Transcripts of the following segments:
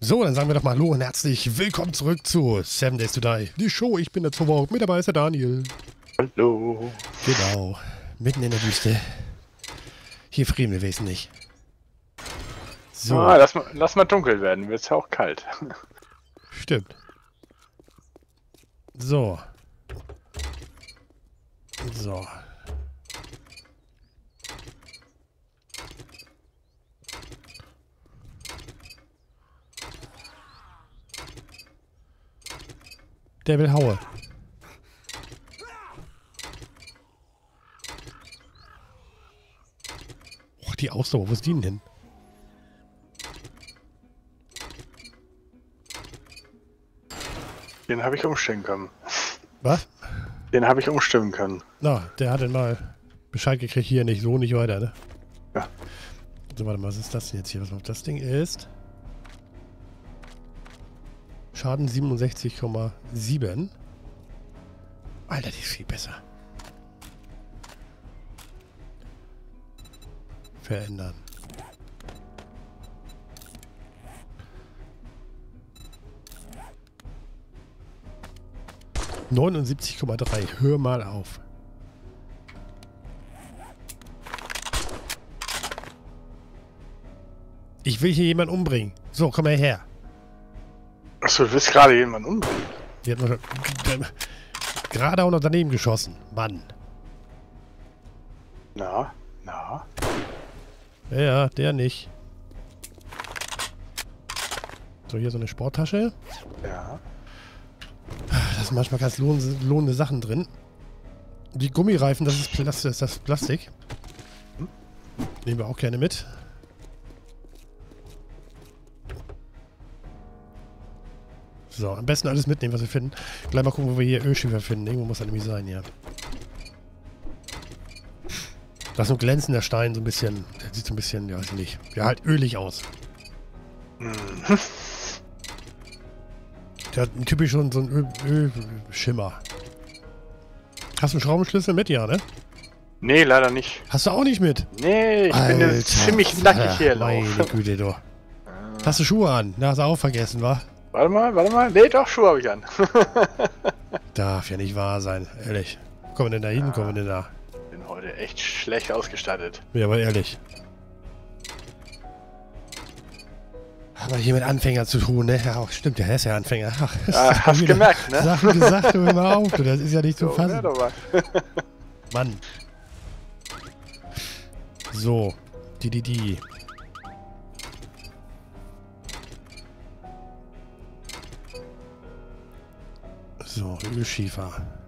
So, dann sagen wir doch mal Hallo und herzlich willkommen zurück zu 7 Days to Die. Die Show, ich bin der Zauberer, mit dabei ist der Daniel. Hallo. Genau, mitten in der Wüste. Hier frieren wir wesentlich. So. Ah, lass mal dunkel werden, wird ja auch kalt. Stimmt. So. So. Der will haue. Och, die Ausdauer, wo ist die denn hin? Den habe ich umstimmen können. Was? Den habe ich umstimmen können. Na, der hat dann mal Bescheid gekriegt, hier nicht so, nicht weiter, ne? Ja. So, warte mal, was ist das denn jetzt hier? Was das Ding ist? Schaden 67,7. Alter, die ist viel besser. Verändern. ...79,3. Hör mal auf. Ich will hier jemanden umbringen. So, komm mal her. Achso, du willst gerade jemanden umbringen. Die hat noch gerade auch noch daneben geschossen. Mann. Na. Ja, der nicht. So, hier so eine Sporttasche. Ja. Da sind manchmal ganz lohnende Sachen drin. Die Gummireifen, das ist Plastik. Nehmen wir auch gerne mit. So, am besten alles mitnehmen, was wir finden. Gleich mal gucken, wo wir hier Ölschiefer finden. Irgendwo muss er nämlich sein, ja. Das ist so ein glänzender Stein, so ein bisschen. Der sieht so ein bisschen, ja, weiß ich nicht. Ja, halt ölig aus. Mhm. Der hat einen typischen so einen Ölschimmer. Hast du einen Schraubenschlüssel mit? Ja, ne? Nee, leider nicht. Hast du auch nicht mit? Nee, ich bin jetzt ziemlich nackig hier Meine Güte, du. Hast du Schuhe an? Na, hast du auch vergessen, wa? Warte mal. Nee, doch, Schuhe habe ich an. Darf ja nicht wahr sein, ehrlich. Wo kommen wir denn da hin? Kommen wir denn da? Bin heute echt schlecht ausgestattet. Ja, aber ehrlich. Aber hier mit Anfänger zu tun, ne? Ja, stimmt, der ist ja Anfänger. Ach, Ja, hast gemerkt, ne? Sachen gesagt, hör mal auf, du, das ist ja nicht zu fassen. Ja, doch mal. Mann. So. Die. So, Ölschiefer.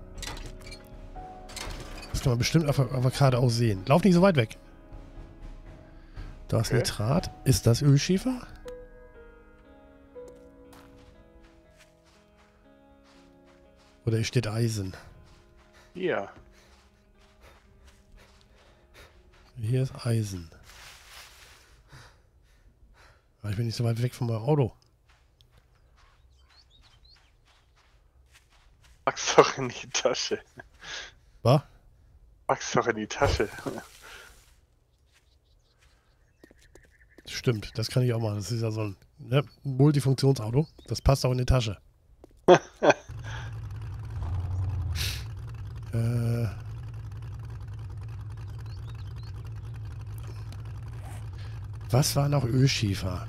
Das kann man bestimmt aber gerade auch sehen. Lauf nicht so weit weg. Da ist Okay. Nitrat. Ist das Ölschiefer? Oder hier steht Eisen? Hier. Hier ist Eisen. Aber ich bin nicht so weit weg von meinem Auto. Pack's doch in die Tasche. Was? Pack's doch in die Tasche. Stimmt, das kann ich auch machen. Das ist ja so ein Multifunktionsauto. Das passt auch in die Tasche. Was war noch Ölschiefer?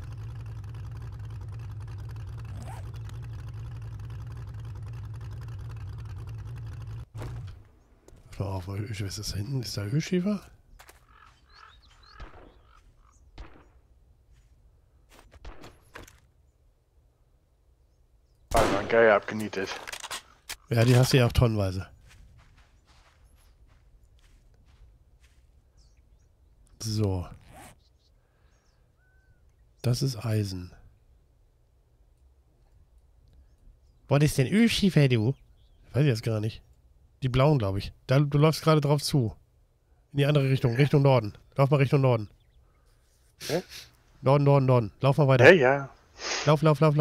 Pass mal auf, was ist das da hinten? Ist da Ölschiefer? Also ein Geier abgenietet. Ja, die hast du ja auch tonnenweise. So. Das ist Eisen. Was ist denn Ölschiefer, du? Weiß ich jetzt gar nicht. Die blauen, glaube ich. Du läufst gerade drauf zu. In die andere Richtung, Richtung Norden. Lauf mal Richtung Norden. Okay. Norden. Lauf mal weiter. Ja. Lauf.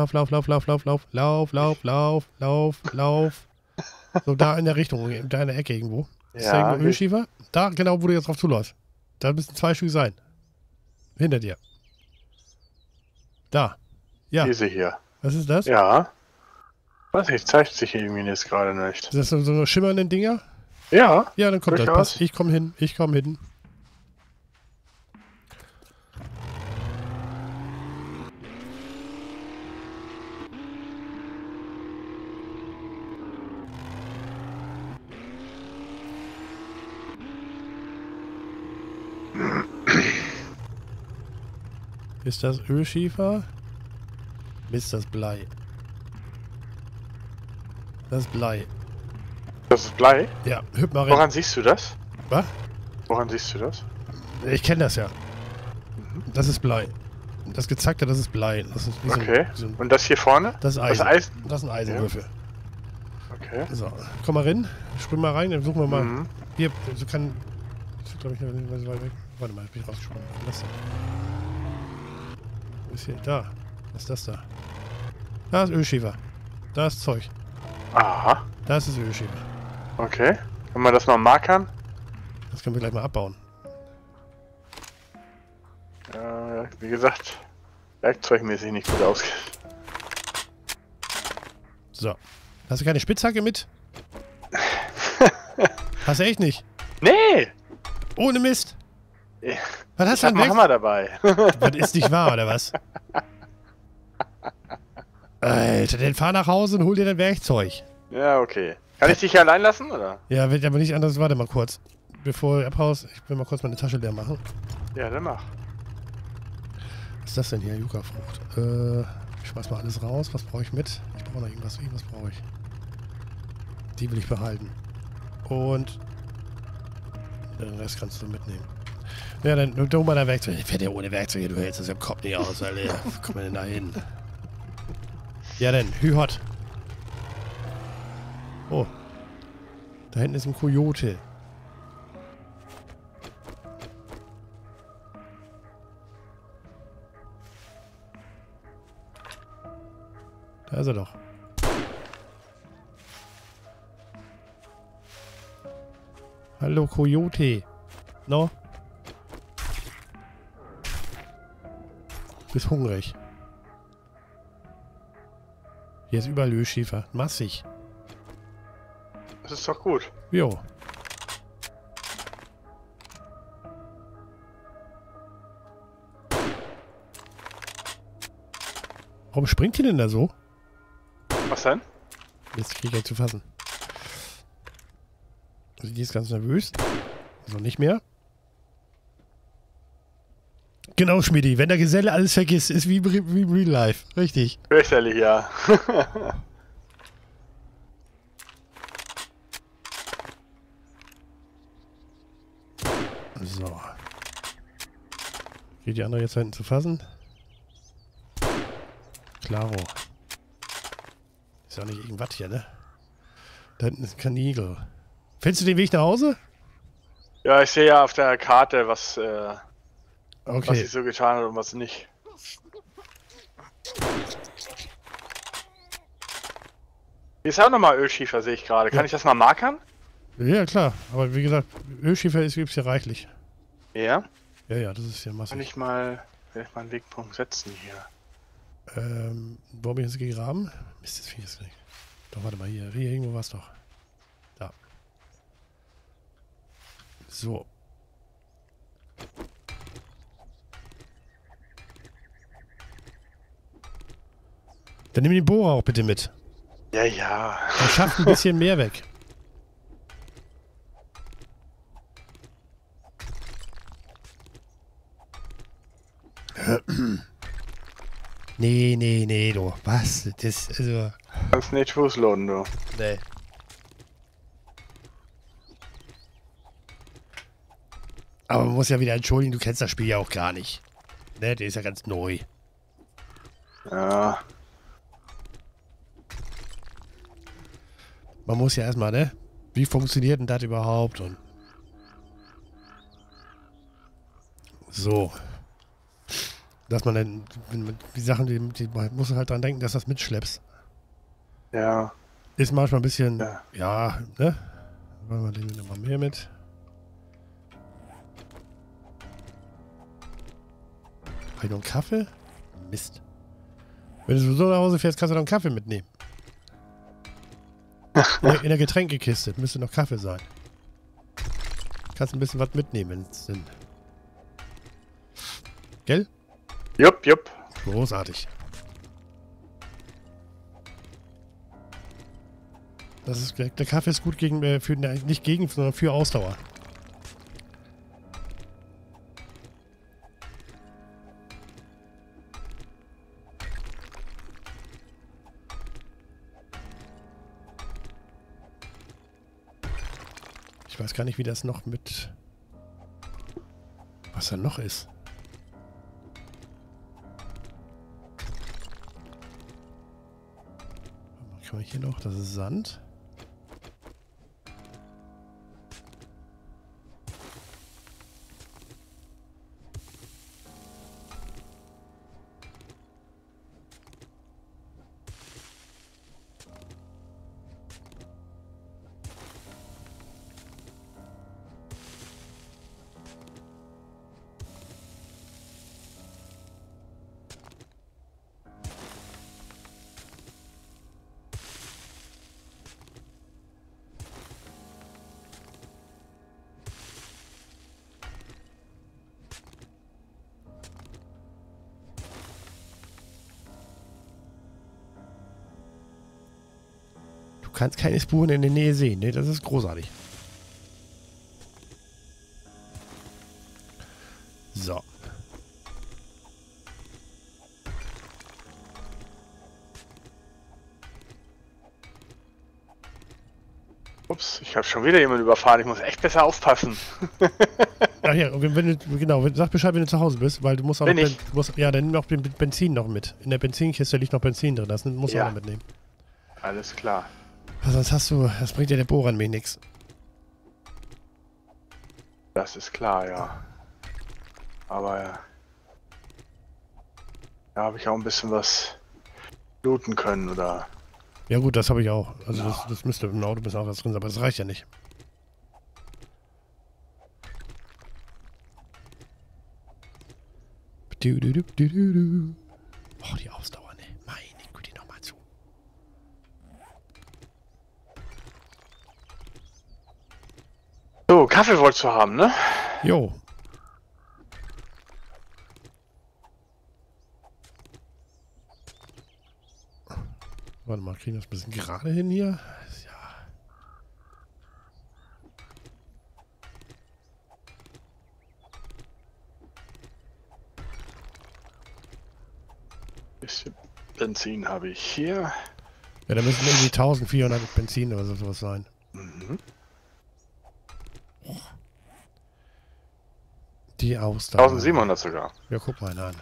So, da in der Richtung, da in der Ecke irgendwo. Ist da irgendwo Ölschiefer? Da, genau, wo du jetzt drauf zuläufst. Da müssen 2 Stück sein. Hinter dir. Da. Ja. Diese hier. Was ist das? Ja. Weiß nicht, zeigt sich irgendwie jetzt gerade nicht. Ist das so eine schimmernden Dinger? Ja. Ja, dann kommt das. Durchaus. Passt. Ich komme hin. Ich komme hin. Ist das Ölschiefer? Mist, das Blei. Das ist Blei. Das ist Blei. Ja, hüpf mal rein. Woran siehst du das? Was? Woran siehst du das? Ich kenne das ja. Das ist Blei. Das gezackte, das ist Blei. Das ist wie so ein, Okay. wie so ein, Und das hier vorne? das ist Eisen. Das Eisen? Das ist ein Eisenwürfel. Okay. So, komm mal rein. Spring mal rein, dann suchen wir mal. Mhm. Hier, so kann. Das glaube ich nicht so weit weg. Warte mal, jetzt bin ich rausgesprungen. Was ist das? Wo ist hier? Da. Was ist das da? Da ist Ölschiefer. Da ist Zeug. Aha. Da ist das Ölschiefer. Okay. Kann man das mal markern? Das können wir gleich mal abbauen. Wie gesagt, werkzeugmäßig nicht gut aus. So. Hast du keine Spitzhacke mit? Hast du echt nicht? Nee! Ohne Mist. Ich Was hast du hab denn einen weg? Hammer dabei. Das ist nicht wahr, oder was? Alter, dann fahr nach Hause und hol dir dein Werkzeug. Ja, okay. Kann ich dich hier allein lassen, oder? Ja, wird aber nicht anders. Warte mal kurz. Bevor du abhaust, ich will mal kurz meine Tasche leer machen. Ja, dann mach. Was ist das denn hier? Yucca-Frucht. Ich schmeiß mal alles raus. Was brauche ich mit? Ich brauche noch irgendwas. Irgendwas brauche ich. Die will ich behalten. Und den Rest kannst du mitnehmen. Ja, dann hol mal dein Werkzeug. Ich werde ja ohne Werkzeug. Du hältst das im Kopf nicht aus, Alter. Wo kommen wir denn da hin? Ja, dann. Hü-Hot. Oh. Da hinten ist ein Kojote. Da ist er doch. Hallo, Kojote. No? Bist hungrig. Hier ist überall Ölschiefer. Massig. Das ist doch gut. Jo. Warum springt die denn da so? Was denn? Jetzt kriege ich gleich zu fassen. Also die ist ganz nervös. Also nicht mehr. Genau, Schmidi. Wenn der Geselle alles vergisst, ist wie im Real Life. Richtig. Fürchterlich, ja. So. Geht die andere jetzt da hinten zu fassen? Klaro. Ist ja nicht irgendwas hier, ne? Da hinten ist ein Kanigel. Findest du den Weg nach Hause? Ja, ich sehe ja auf der Karte, was Okay. sie so getan hat und was nicht. Hier ist auch nochmal Ölschiefer, sehe ich gerade. Kann Ja. ich das mal markern? Ja, klar. Aber wie gesagt, Ölschiefer gibt es hier reichlich. Ja. Ja, ja, das ist hier Kann massig. ich mal vielleicht mal einen Wegpunkt setzen hier. Wo habe ich jetzt gegraben? Mist, das finde ich jetzt nicht. Doch, warte mal, hier irgendwo war es doch. Da. So. Dann nimm den Bohrer auch bitte mit. Ja, ja. Er schafft ein bisschen mehr weg. Nee, du. Was? Das, also... Kannst nicht fußloaden, du. Nee. Aber man muss ja wieder entschuldigen, du kennst das Spiel ja auch gar nicht. Ne, der ist ja ganz neu. Ja. Man muss ja erstmal, ne? Wie funktioniert denn das überhaupt? Und so. Dass man dann, die Sachen, die muss halt dran denken, dass du das mitschleppst. Ja. Ist manchmal ein bisschen, Ja. ja, ne? Wollen wir den nochmal mehr mit? Habe ich noch einen Kaffee? Mist. Wenn du so nach Hause fährst, kannst du noch einen Kaffee mitnehmen. In der Getränkekiste müsste noch Kaffee sein. Kannst ein bisschen was mitnehmen, wenn es denn. Gell? Jupp, jupp. Großartig. Das ist, der Kaffee ist gut gegen, nicht gegen, sondern für Ausdauer. Ich weiß gar nicht, wie das noch mit... Was da noch ist. Was kann ich hier noch? Das ist Sand. Du kannst keine Spuren in der Nähe sehen, ne? Das ist großartig. So. Ups, ich habe schon wieder jemanden überfahren. Ich muss echt besser aufpassen. Ach ja, wenn du, genau, sag Bescheid, wenn du zu Hause bist, weil du musst auch Bin noch, ich. ja, dann nimm noch den Benzin noch mit. In der Benzinkiste liegt noch Benzin drin, das musst du Ja. auch noch mitnehmen. Alles klar. Weil sonst hast du, das bringt dir der Bohrer an mir nichts. Das ist klar, ja. Aber ja. Da habe ich auch ein bisschen was looten können, oder? Ja gut, das habe ich auch. Also das müsste im Auto auch was drin sein, aber das reicht ja nicht. Oh, die Ausdauer, ne? Meine Güte, nochmal zu. So, Kaffee wolltest du haben, ne? Jo. Warte mal, kriegen wir das ein bisschen gerade hin hier? Ja. Bisschen Benzin habe ich hier. Ja, da müssen irgendwie 1400 Benzin oder sowas sein. Mhm. Die Ausdauer. 1700 sogar. Ja, guck mal an.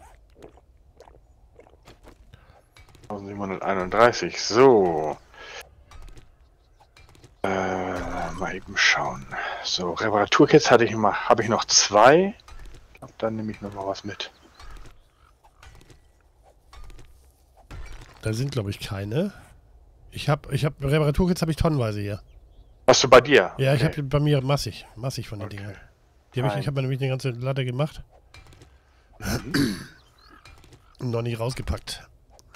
1731. So. Mal eben schauen. So, Reparaturkits habe ich noch 2. Ich glaube, dann nehme ich noch mal was mit. Da sind, glaube ich, keine. Ich hab Reparaturkits habe ich tonnenweise hier. Hast du bei dir? Ja, ich Okay. habe bei mir massig von den Okay. Dingern. Ich habe mir nämlich eine ganze Latte gemacht und noch nicht rausgepackt.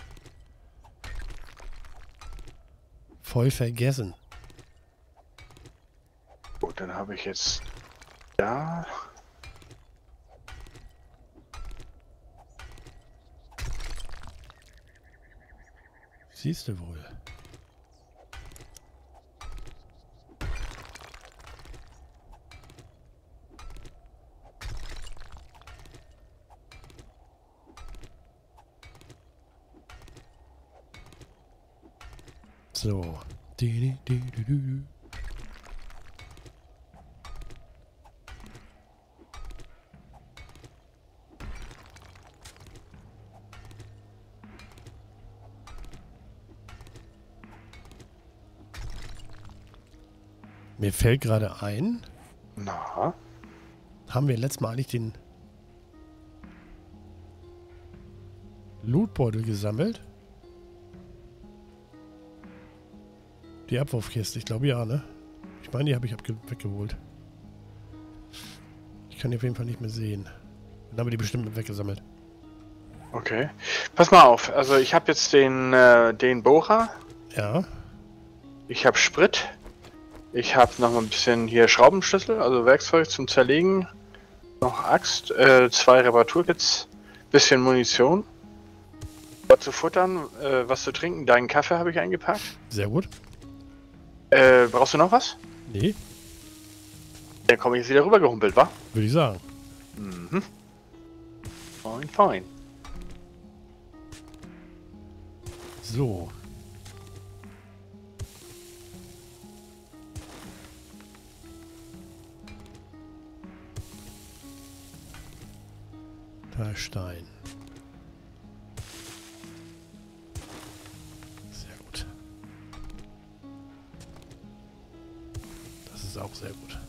Voll vergessen. Gut, dann habe ich jetzt da. Siehst du wohl. So. Mir fällt gerade ein, Na, haben wir letztes Mal eigentlich den Lootbeutel gesammelt? Die Abwurfkiste, ich glaube ja, ne? Ich meine, die habe ich weggeholt. Ich kann die auf jeden Fall nicht mehr sehen. Dann haben wir die bestimmt mit weggesammelt. Okay. Pass mal auf. Also ich habe jetzt den Bohrer. Ja. Ich habe Sprit. Ich habe noch mal ein bisschen hier Schraubenschlüssel, also Werkzeug zum Zerlegen. Noch Axt, 2 Reparaturkits, bisschen Munition. Was zu futtern, was zu trinken. Deinen Kaffee habe ich eingepackt. Sehr gut. Brauchst du noch was? Nee, Dann komme ich jetzt wieder rüber gehumpelt, wa? würde ich sagen. Mhm. Fein, fein. So. Da ist Stein. Sehr gut. Das ist auch sehr gut.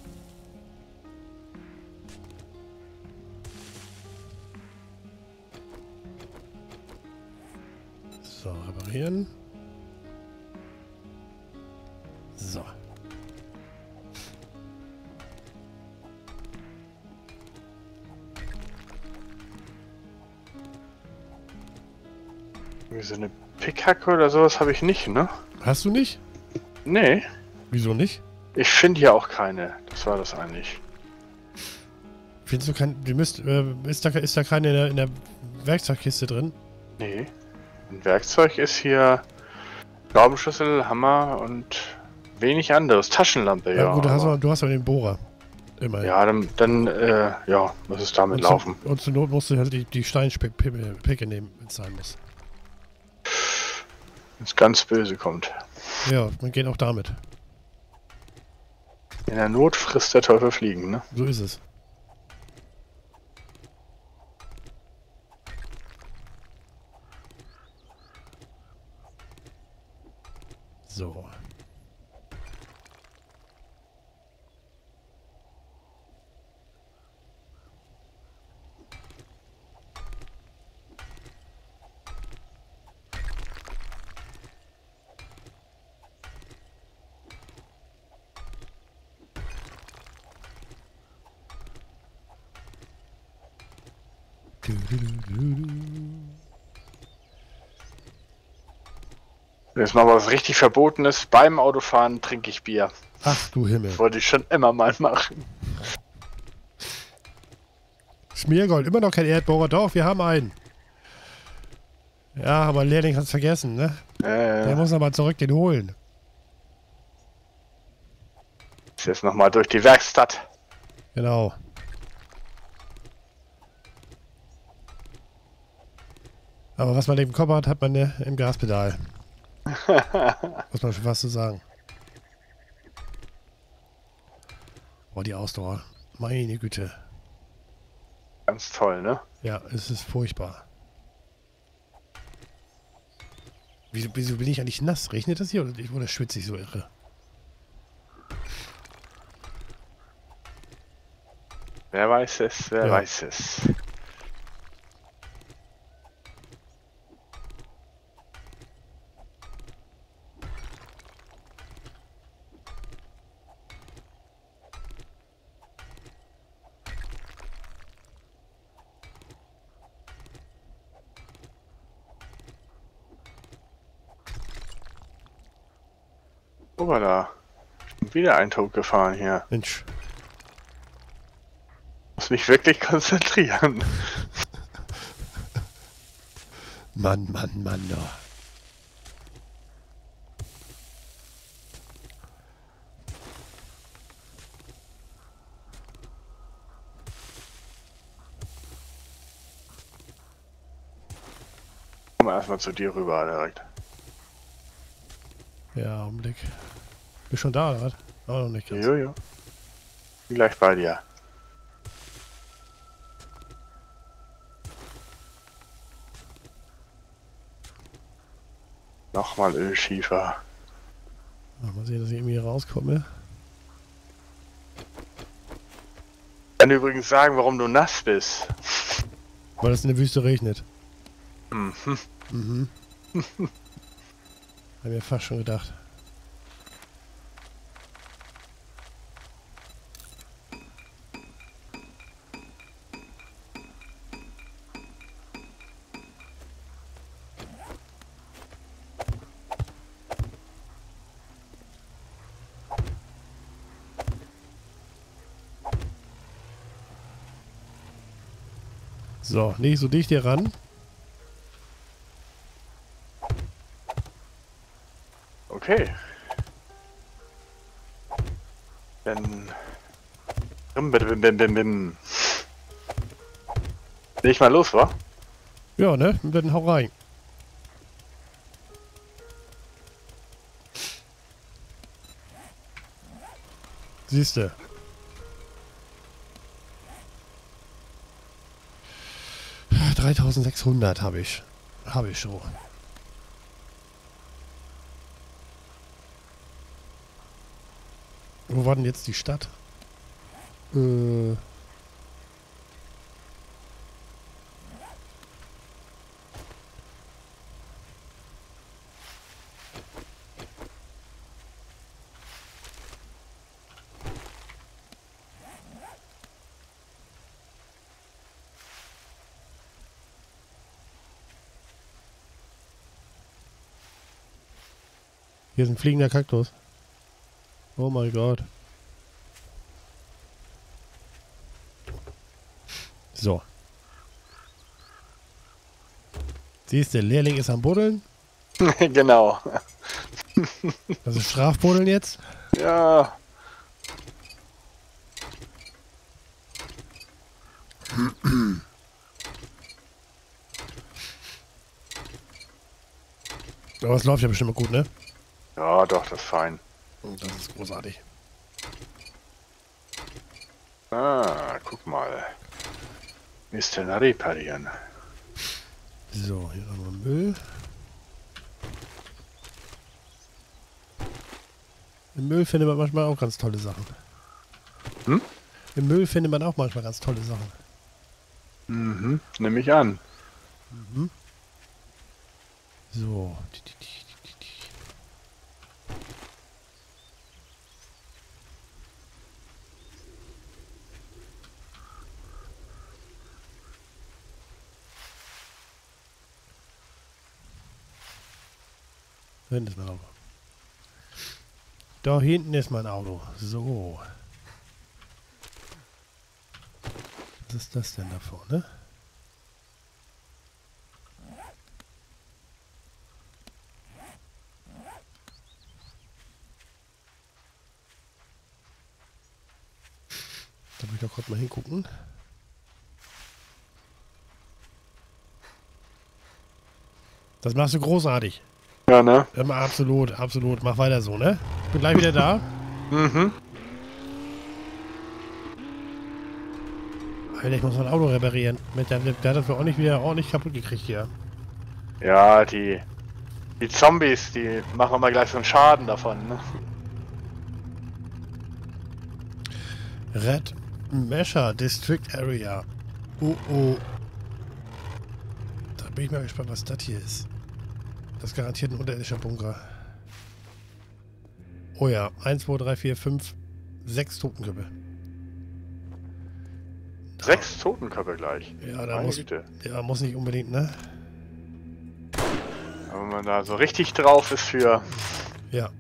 So, reparieren. So. Wie so eine Pickhacke oder sowas habe ich nicht, ne? Hast du nicht? Nee, Wieso nicht? ich finde hier auch keine. Das war das eigentlich. Findest du kein... Du müsst, ist da keine in der Werkzeugkiste drin? Nee. Ein Werkzeug ist hier Schraubenschlüssel, Hammer und wenig anderes. Taschenlampe, ja. Gut, aber- du hast aber den Bohrer. Immerhin. ja, ja, muss es damit laufen. Und zur Not musst du halt die Steinpicke nehmen, wenn es sein muss. Wenn es ganz böse kommt. Ja, man geht auch damit. In der Not frisst der Teufel Fliegen, ne? So ist es. So. Jetzt mal was richtig Verbotenes. Beim Autofahren trinke ich Bier. Ach du Himmel. Das wollte ich schon immer mal machen. Schmiergold, immer noch kein Erdbohrer. Doch, wir haben einen. Ja, aber Lehrling hat es vergessen, ne? Der muss aber zurück den holen. Ist jetzt nochmal durch die Werkstatt. Genau. Aber was man im Kopf hat, hat man im Gaspedal. Muss man schon fast so sagen. Boah, die Ausdauer. Meine Güte. Ganz toll, ne? Ja, es ist furchtbar. Wieso bin ich eigentlich nass? Regnet das hier oder schwitze ich so irre? Wer weiß es, wer Ja. weiß es. Obala. Schon wieder ein Tod gefahren hier. Mensch. Muss mich wirklich konzentrieren. Mann, Mann, Mann. Oh. Komm erstmal zu dir rüber direkt. Ja, Augenblick. Bist schon da, oder was? Auch noch nicht ganz. Jojo. Bin gleich bei dir. Nochmal Ölschiefer. Mal sehen, dass ich irgendwie hier rauskomme. Ich kann übrigens sagen, warum du nass bist. Weil es in der Wüste regnet. Mhm. Mhm. Hab mir fast schon gedacht. So, nicht so dicht hier ran. Okay. Dann... Bim. Leg ich mal los, wa? Ja, ne? Dann hau rein. Siehste. $3.600 habe ich. Habe ich schon. Wo war denn jetzt die Stadt? Hier ist ein fliegender Kaktus. Oh mein Gott. So. Siehst du, der Lehrling ist am Buddeln. Genau. Das ist Strafbuddeln jetzt. Ja. Aber es läuft ja bestimmt mal gut, ne? Ja, doch, das ist fein. Das ist großartig. Ah, guck mal. Mist reparieren. So, hier haben wir Müll. Im Müll findet man manchmal auch ganz tolle Sachen. Hm? Im Müll findet man auch manchmal ganz tolle Sachen. Mhm, nehme ich an. Mhm. So. Da hinten ist mein Auto. Da hinten ist mein Auto. So. Was ist das denn da vorne? Da muss ich doch gerade mal hingucken. Das machst du großartig. Ja, ne? Immer absolut, absolut. Mach weiter so, ne? Ich bin gleich wieder da. Mhm. Alter, ich muss mein Auto reparieren. Der hat das wohl auch nicht wieder ordentlich kaputt gekriegt hier. Ja, die Zombies, die machen immer gleich so einen Schaden davon, ne? Red Mesher District Area. Oh oh. Da bin ich mal gespannt, was das hier ist. Das ist garantiert ein unterirdischer Bunker. Oh ja, 1, 2, 3, 4, 5, 6 Totenköpfe. 6 Totenköpfe gleich. Ja, da Meine muss, Güte. ja, muss nicht unbedingt, ne? Aber wenn man da so richtig drauf ist für... Ja.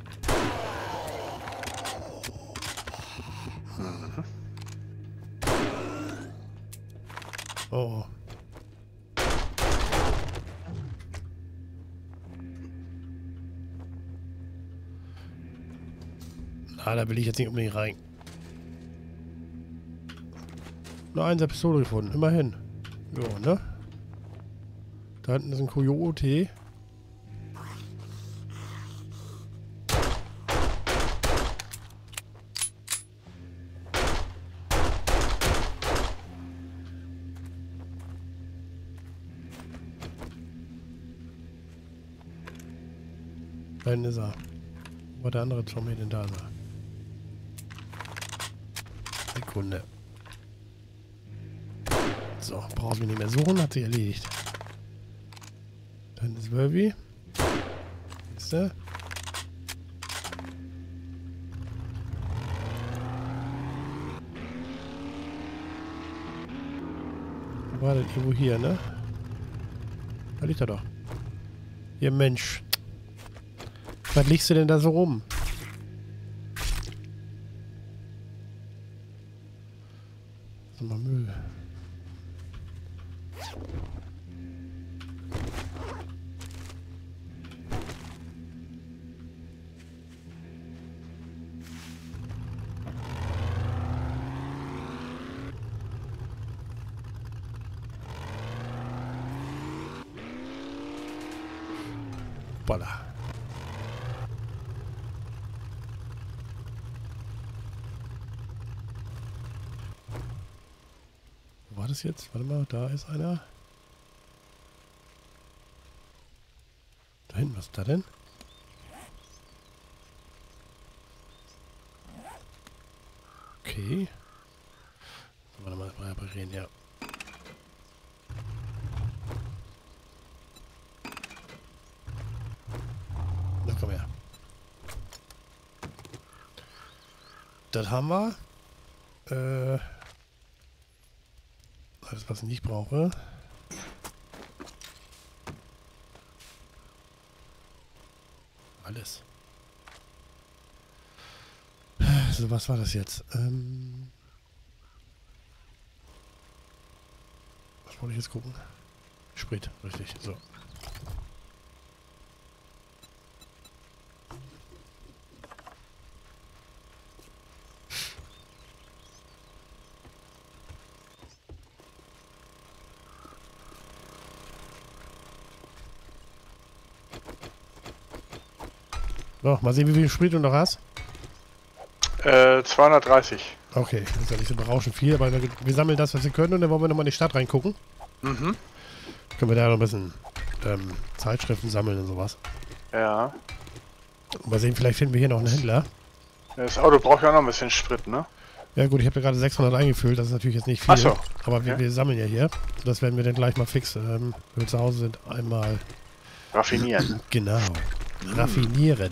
Oh. Ah, da will ich jetzt nicht unbedingt rein. Nur eine Pistole gefunden, immerhin. Ja, ne? Da hinten ist ein Coyote. Da hinten ist er. Wo war der andere Zombie denn da? Sekunde. So, brauchen wir nicht mehr suchen, hat sich erledigt. Dann ist Wölbi. Ist er? Wo war denn irgendwo hier, ne? Da liegt er doch. Ihr Mensch. Was liegst du denn da so rum? Das ist mal Müll. Hoppala. Wo war das jetzt? Warte mal, da ist einer. Da hinten, was ist da denn? Okay. Warte mal, mal reden, ja. Na komm her. Das haben wir. Alles, was ich nicht brauche. Alles. So, was war das jetzt? Was wollte ich jetzt gucken? Sprit, richtig. So. So, mal sehen, wie viel Sprit du noch hast. 230. Okay, das ist ja nicht so berauschend viel, aber wir sammeln das, was wir können, und dann wollen wir nochmal in die Stadt reingucken. Mhm. Können wir da noch ein bisschen Zeitschriften sammeln und sowas. Ja. Und mal sehen, vielleicht finden wir hier noch einen Händler. Das Auto braucht ja auch noch ein bisschen Sprit, ne? Ja gut, ich habe ja gerade 600 eingefüllt, das ist natürlich jetzt nicht viel. Ach so. Aber Okay. wir sammeln ja hier. Das werden wir dann gleich mal fix, wenn wir zu Hause sind, einmal... Raffinieren. Genau. Raffinieren.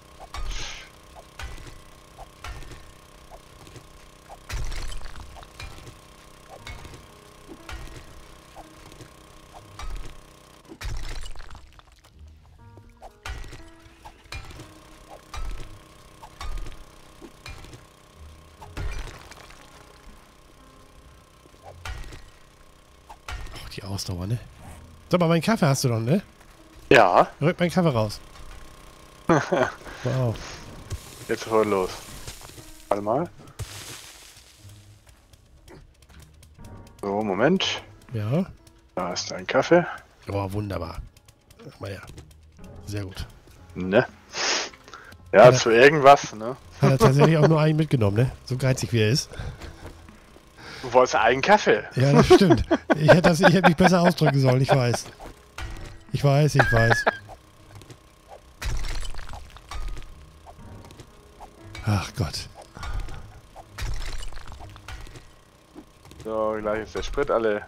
Die Ausdauer, ne? Sag mal, meinen Kaffee hast du doch, ne? Ja. Rück meinen Kaffee raus. Wow. Jetzt sofort los. Warte mal. So, Moment. Ja. Da ist dein Kaffee. Oh, wunderbar. Guck mal her. Sehr gut. Ne? Ja, zu irgendwas, ne? Hat er tatsächlich auch nur einen mitgenommen, ne? So geizig wie er ist. Du wolltest einen Kaffee. Ja, das stimmt. Ich hätte mich besser ausdrücken sollen, ich weiß. Ich weiß. Ach Gott. So, gleich ist der Sprit alle.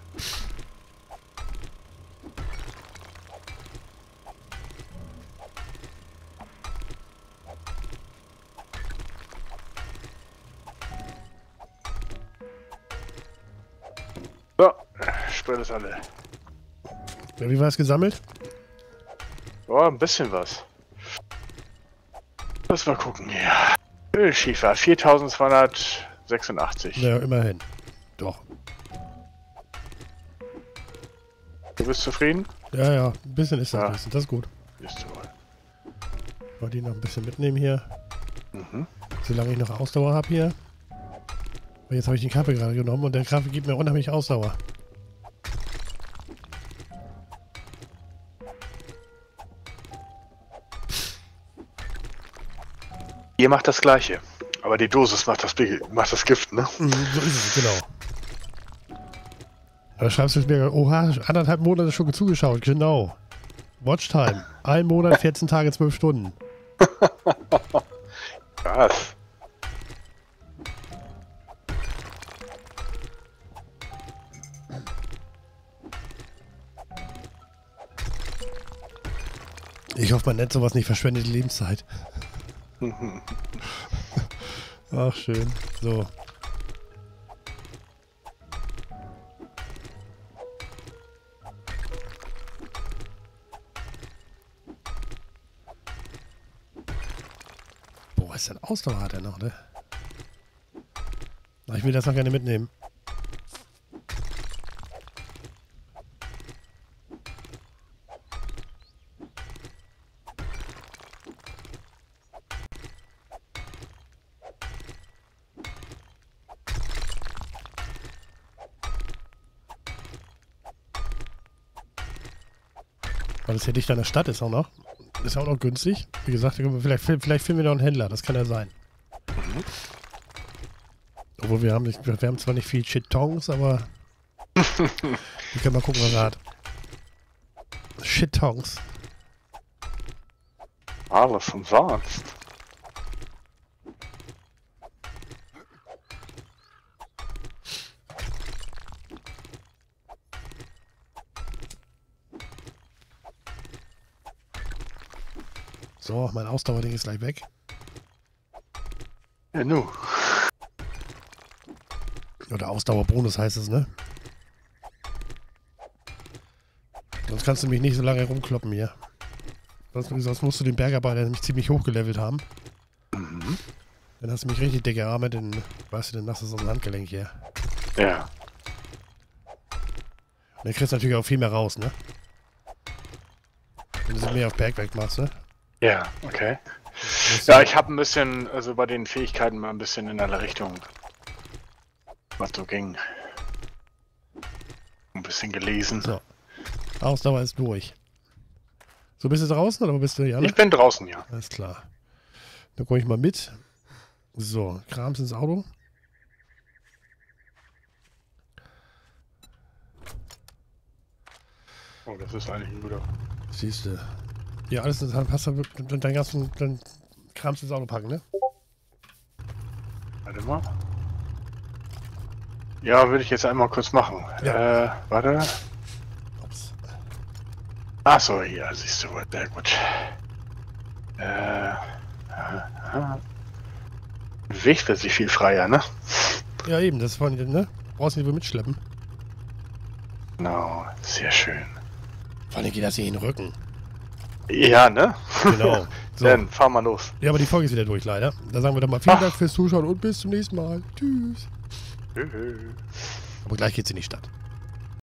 So, Sprit ist alle. Ja, wie war es gesammelt? Oh, ein bisschen was. Lass mal gucken hier. Ölschiefer, 4286. Ja, immerhin. Doch. Du bist zufrieden? Ja, ein bisschen ist das Ja. ein bisschen. Das ist gut. Bist du wohl. Wollte die noch ein bisschen mitnehmen hier. Mhm. Solange ich noch Ausdauer habe hier. Aber jetzt habe ich den Kaffee gerade genommen und der Kaffee gibt mir unheimlich Ausdauer. Ihr macht das Gleiche. Aber die Dosis macht das Gift, ne? So ist es, genau. Da schreibst du mir, oha, 1,5 Monate schon zugeschaut, genau. Watchtime, 1 Monat, 14 Tage, 12 Stunden. Krass. Ich hoffe, man nennt sowas nicht verschwendete Lebenszeit. Ach, schön. So. Boah, ist denn Ausdauer hat er noch, ne? Ich will das noch gerne mitnehmen. Weil das hier dicht an der Stadt ist auch noch. Ist auch noch günstig. Wie gesagt, vielleicht finden wir noch einen Händler. Das kann ja sein. Mhm. Obwohl wir haben zwar nicht viel Shit-Tongs, aber wir können mal gucken, was er hat. Shit-Tongs. Alles umsonst. So, mein Ausdauerding ist gleich weg. Ja, nu. Oder Ausdauerbonus heißt es, ne? Sonst kannst du mich nicht so lange rumkloppen hier. Sonst musst du den Bergarbeiter nämlich ziemlich hochgelevelt haben. Mhm. Dann hast du mich richtig dicke Arme, dann weißt du, dann machst du so ein Handgelenk hier. Ja. Und dann kriegst du natürlich auch viel mehr raus, ne? Wenn du sie mehr auf Bergwerk machst, ne? Ja, okay. Ja, ich habe ein bisschen, also bei den Fähigkeiten mal ein bisschen in alle Richtungen, was so ging. Ein bisschen gelesen. So. Ausdauer ist durch. So, bist du draußen oder wo bist du, Janne? Ich bin draußen, ja. Alles klar. Dann komme ich mal mit. So, Krams ins Auto. Oh, das ist eigentlich ein guter. Siehst du. Ja, alles dann passt dann dein ganzen dann Krams ins Auto packen, ne? Warte mal. Ja, würde ich jetzt einmal kurz machen. Ja. Warte. Ups. Ach so, hier, siehst du, sehr gut. Weg wird sich viel freier, ne? Ja, eben, das war nicht, ne? Brauchst nicht wohl mitschleppen. Genau, sehr schön. Vor allem geht das hier in den Rücken. Ja, ne? Genau. So. Dann fahren wir los. Ja, aber die Folge ist wieder durch, leider. Da sagen wir dann mal vielen Dank fürs Zuschauen und bis zum nächsten Mal. Tschüss. Tschüss. Aber gleich geht's in die Stadt.